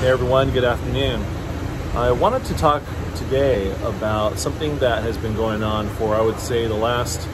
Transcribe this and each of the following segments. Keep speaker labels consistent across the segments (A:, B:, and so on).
A: Hey everyone, good afternoon. I wanted to talk today about something that has been going on for, I would say, the last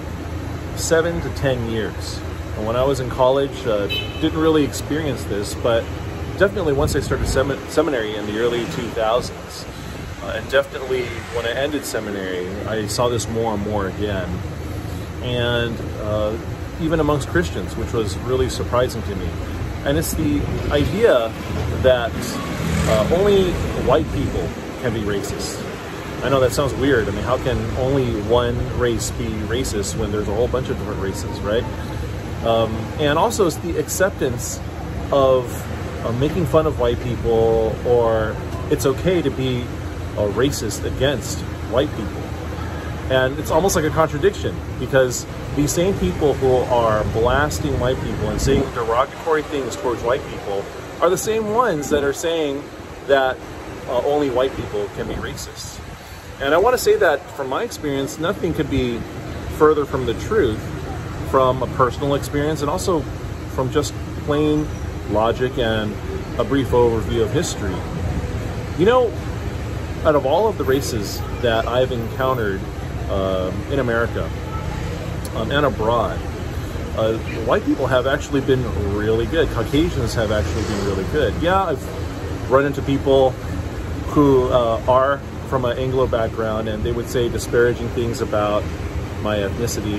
A: 7 to 10 years. And when I was in college, didn't really experience this, but definitely once I started seminary in the early 2000s, and definitely when I ended seminary, I saw this more and more again. And even amongst Christians, which was really surprising to me. And it's the idea that only white people can be racist. I know that sounds weird. I mean, how can only one race be racist when there's a whole bunch of different races, right? And also it's the acceptance of making fun of white people, or it's okay to be racist against white people. And it's almost like a contradiction, because these same people who are blasting white people and saying derogatory things towards white people are the same ones that are saying that only white people can be racist. And I want to say that from my experience, nothing could be further from the truth, from a personal experience and also from just plain logic and a brief overview of history. You know, out of all of the races that I've encountered in America and abroad, white people have actually been really good. Caucasians have actually been really good. Yeah, I've run into people who are from an Anglo background, and they would say disparaging things about my ethnicity.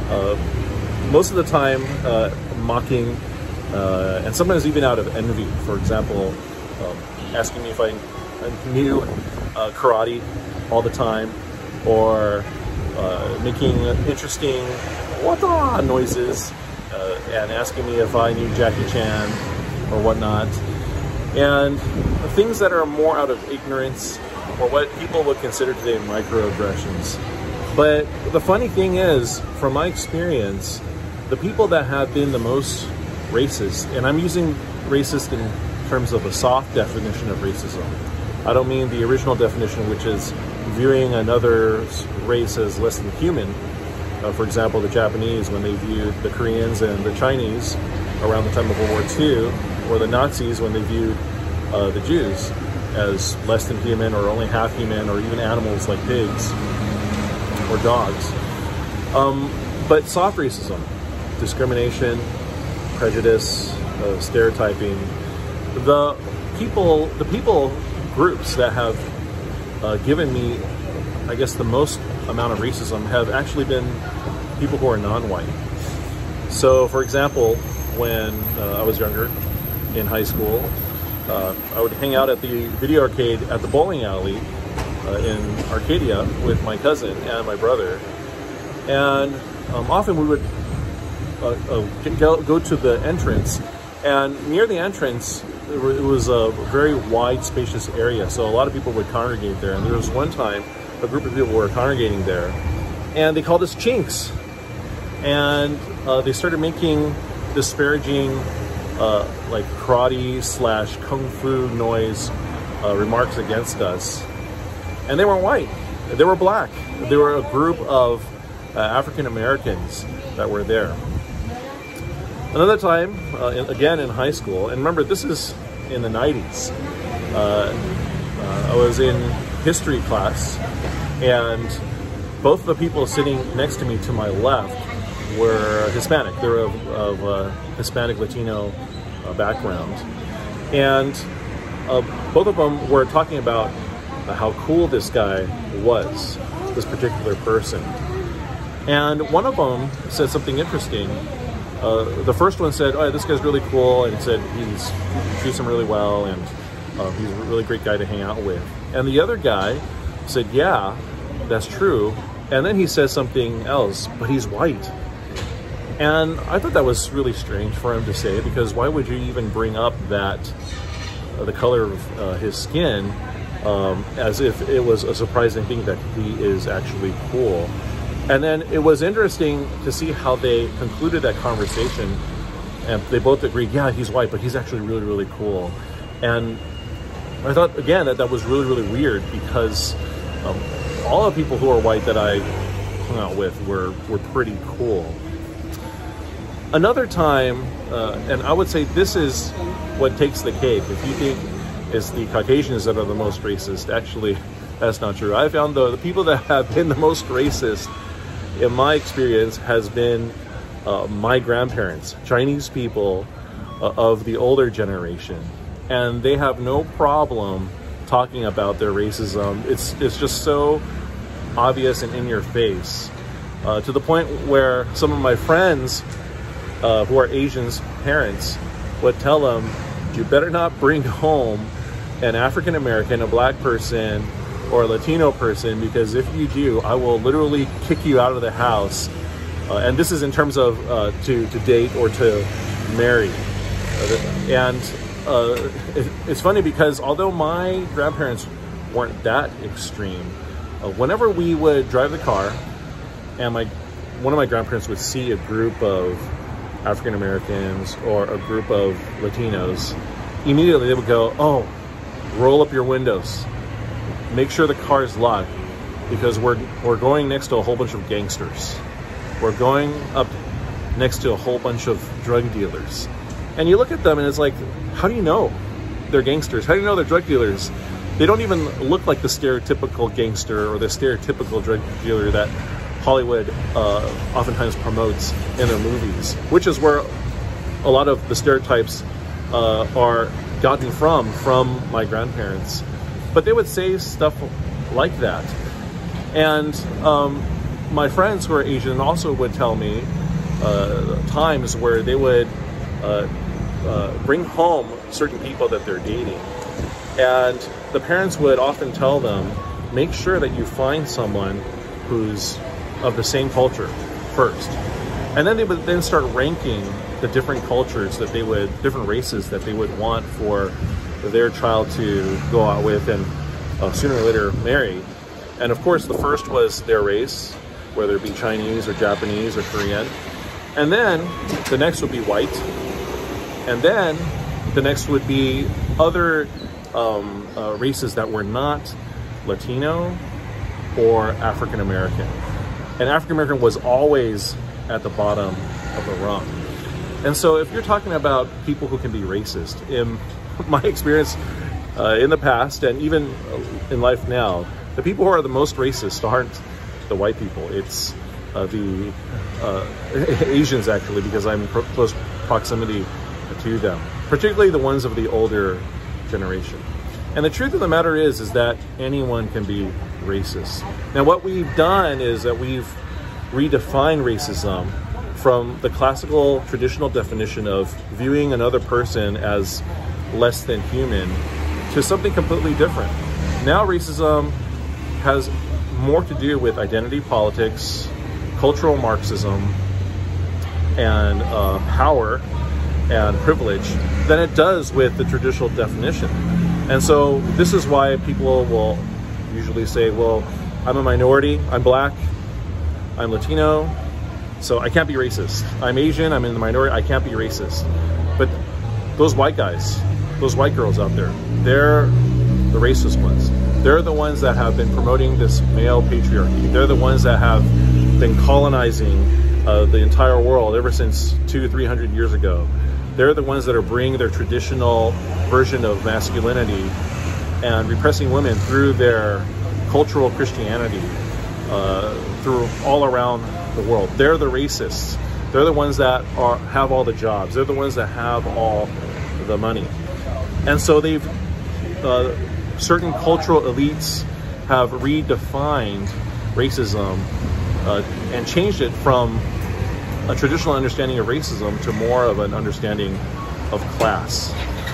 A: Most of the time, mocking, and sometimes even out of envy. For example, asking me if I knew karate all the time, or making interesting "wata" noises, and asking me if I knew Jackie Chan or whatnot, and things that are more out of ignorance, or what people would consider today microaggressions. But the funny thing is, from my experience, the people that have been the most racist, and I'm using racist in terms of a soft definition of racism. I don't mean the original definition, which is viewing another race as less than human. For example, the Japanese, when they viewed the Koreans and the Chinese around the time of World War II, or the Nazis when they viewed the Jews as less than human, or only half human, or even animals like pigs or dogs. But soft racism, discrimination, prejudice, stereotyping, the people groups that have given me, I guess, the most amount of racism have actually been people who are non-white. So, for example, when I was younger, in high school, I would hang out at the video arcade at the bowling alley in Arcadia with my cousin and my brother. And often we would go to the entrance, and near the entrance, it was a very wide, spacious area, so a lot of people would congregate there. And there was one time a group of people were congregating there, and they called us chinks. And they started making disparaging like karate / kung fu noise remarks against us. And they weren't white, they were black. They were a group of African Americans that were there. Another time, again in high school, and remember, this is in the 90s, I was in history class, and both of the people sitting next to me to my left were Hispanic. They were of Hispanic Latino background. And both of them were talking about how cool this guy was, this particular person. And one of them said something interesting. The first one said, "Oh, this guy's really cool," and said he treats him really well, and he's a really great guy to hang out with. And the other guy said, "Yeah, that's true." And then he says something else, "But he's white." And I thought that was really strange for him to say, because why would you even bring up that the color of his skin as if it was a surprising thing that he is actually cool? And then it was interesting to see how they concluded that conversation, and they both agreed, yeah, he's white, but he's actually really, really cool. And I thought, again, that was really, really weird, because all the people who are white that I hung out with were pretty cool. Another time, and I would say this is what takes the cake. If you think it's the Caucasians that are the most racist. Actually, that's not true. I found the people that have been the most racist, in my experience, has been my grandparents, Chinese people of the older generation. And they have no problem talking about their racism. It's just so obvious and in your face, to the point where some of my friends who are Asians' parents would tell them, you better not bring home an African American, a black person, or a Latino person, because if you do, I will literally kick you out of the house. And this is in terms of to date or to marry. And it's funny because although my grandparents weren't that extreme, whenever we would drive the car and one of my grandparents would see a group of African Americans or a group of Latinos, immediately they would go, oh, roll up your windows, make sure the car is locked, because we're going next to a whole bunch of gangsters. We're going up next to a whole bunch of drug dealers. And you look at them and it's like, how do you know they're gangsters? How do you know they're drug dealers? They don't even look like the stereotypical gangster or the stereotypical drug dealer that Hollywood oftentimes promotes in their movies, which is where a lot of the stereotypes are gotten from my grandparents. But they would say stuff like that. And my friends who are Asian also would tell me times where they would bring home certain people that they're dating. And the parents would often tell them, make sure that you find someone who's of the same culture first. And then they would then start ranking the different cultures that different races that they would want for their child to go out with and sooner or later marry. And of course, the first was their race, whether it be Chinese or Japanese or Korean. And then the next would be white. And then the next would be other races that were not Latino or African American. And African American was always at the bottom of the rung. And so if you're talking about people who can be racist, in my experience in the past and even in life now, the people who are the most racist aren't the white people. It's the Asians, actually, because I'm in close proximity to them, particularly the ones of the older generation. And the truth of the matter is that anyone can be racist. Now, what we've done is that we've redefined racism from the classical traditional definition of viewing another person as less than human to something completely different. Now racism has more to do with identity politics, cultural Marxism, and power and privilege than it does with the traditional definition. And so this is why people will usually say, well, I'm a minority, I'm black, I'm Latino, so I can't be racist. I'm Asian, I'm in the minority, I can't be racist. But those white guys, those white girls out there, they're the racist ones. They're the ones that have been promoting this male patriarchy. They're the ones that have been colonizing the entire world ever since 200-300 years ago. They're the ones that are bringing their traditional version of masculinity and repressing women through their cultural Christianity, through all around the world. They're the racists. They're the ones that have all the jobs. They're the ones that have all the money. And so they've, certain cultural elites have redefined racism and changed it from a traditional understanding of racism to more of an understanding of class.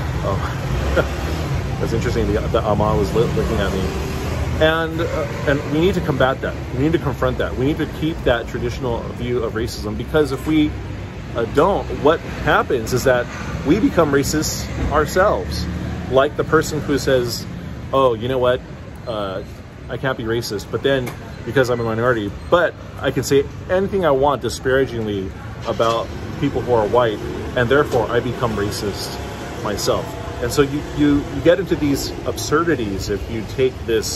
A: That's interesting. The Amma was looking at me, and we need to combat that. We need to confront that. We need to keep that traditional view of racism, because if we don't, what happens is that we become racist ourselves. Like the person who says, "Oh, you know what? I can't be racist," but then, because I'm a minority, but I can say anything I want disparagingly about people who are white, and therefore I become racist myself. And so you get into these absurdities if you take this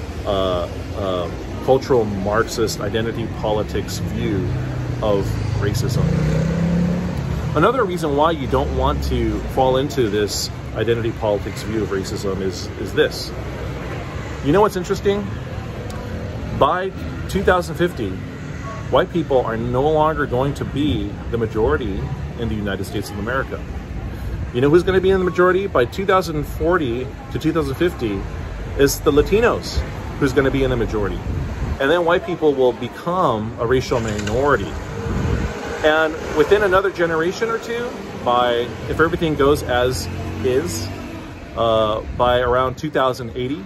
A: cultural Marxist identity politics view of racism. Another reason why you don't want to fall into this identity politics view of racism is this. You know what's interesting? By 2050, white people are no longer going to be the majority in the United States of America. You know who's going to be in the majority? By 2040 to 2050 is the Latinos who's going to be in the majority. And then white people will become a racial minority. And within another generation or two, if everything goes as is, by around 2080,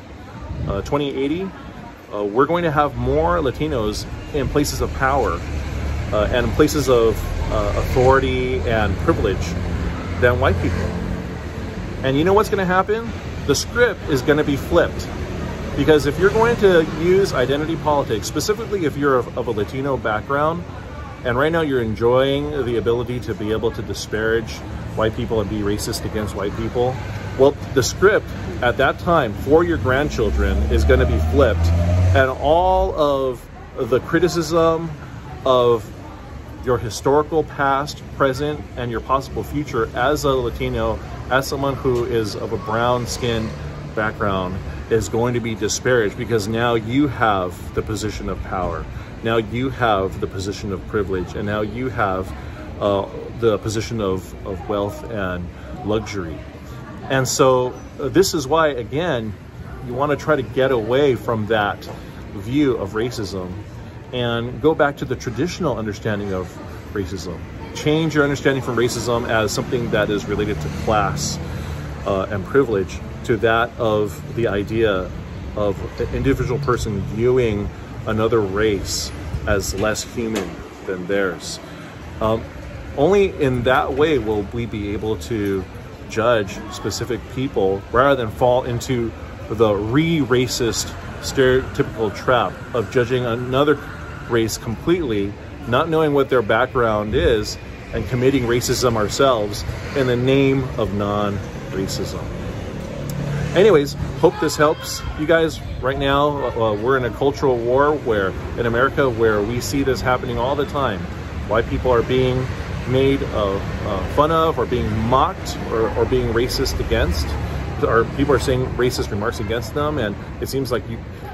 A: we're going to have more Latinos in places of power and in places of authority and privilege than white people. And you know what's going to happen? The script is going to be flipped. Because if you're going to use identity politics, specifically if you're of a Latino background, and right now you're enjoying the ability to be able to disparage white people and be racist against white people, well, the script at that time for your grandchildren is going to be flipped, and all of the criticism of your historical past, present, and your possible future as a Latino, as someone who is of a brown-skinned background, is going to be disparaged, because now you have the position of power. Now you have the position of privilege, and now you have the position of wealth and luxury. And so this is why, again, you want to try to get away from that view of racism and go back to the traditional understanding of racism. Change your understanding from racism as something that is related to class and privilege to that of the idea of an individual person viewing another race as less human than theirs. Only in that way will we be able to judge specific people rather than fall into the racist stereotypical trap of judging another race completely, not knowing what their background is, and committing racism ourselves in the name of non-racism. Anyways, hope this helps you guys. Right now, we're in a cultural war where in America where we see this happening all the time. White people are being made fun of, or being mocked, or being racist against, or people are saying racist remarks against them, and it seems like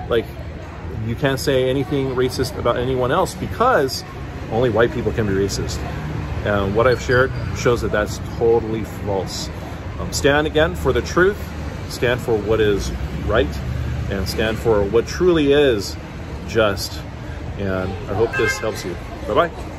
A: you can't say anything racist about anyone else because only white people can be racist. And what I've shared shows that that's totally false. Stand again for the truth, stand for what is right, and stand for what truly is just. And I hope this helps you. Bye-bye.